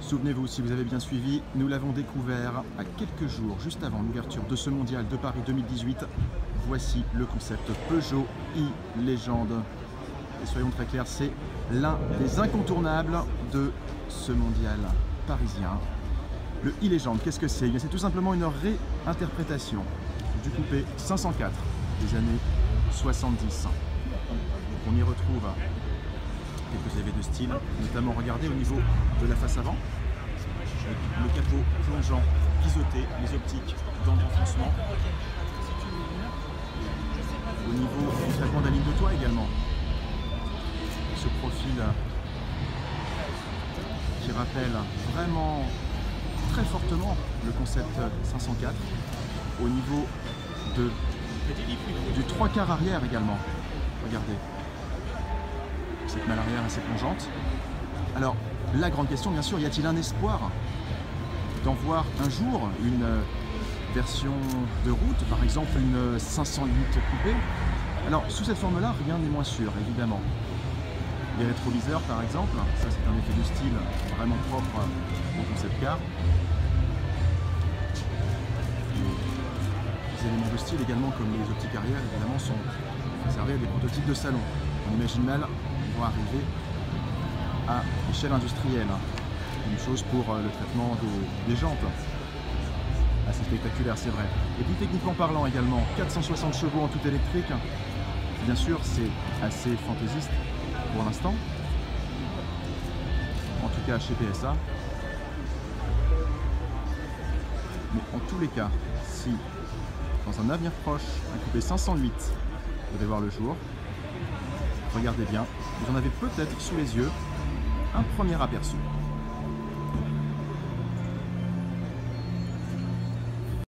Souvenez-vous, si vous avez bien suivi, nous l'avons découvert à quelques jours, juste avant l'ouverture de ce mondial de Paris 2018. Voici le concept Peugeot e-Légende. Et soyons très clairs, c'est l'un des incontournables de ce mondial parisien. Le e-Légende, qu'est-ce que c'est? C'est tout simplement une réinterprétation du coupé 504 des années 70. On y retrouve quelques effets de style, notamment regardez au niveau de la face avant, le capot plongeant, biseauté, les optiques dans le renfoncement. Au niveau du traitement de la ligne de toit également, ce profil qui rappelle vraiment très fortement le concept 504. Au niveau du 3/4 arrière également, regardez. Cette malle arrière assez plongeante. Alors, la grande question, bien sûr, y a-t-il un espoir d'en voir un jour une version de route, par exemple une 508 coupée? Alors, sous cette forme-là, rien n'est moins sûr, évidemment. Les rétroviseurs, par exemple, ça c'est un effet de style vraiment propre au concept car. Les éléments de style également, comme les optiques arrière, évidemment, sont réservés à des prototypes de salon. On imagine mal arriver à l'échelle industrielle. Une chose pour le traitement des jantes. Assez spectaculaire, c'est vrai. Et puis techniquement parlant également, 460 chevaux en tout électrique. Bien sûr, c'est assez fantaisiste pour l'instant. En tout cas chez PSA. Mais en tous les cas, si dans un avenir proche, un coupé 508 devait voir le jour, regardez bien, vous en avez peut-être sous les yeux un premier aperçu.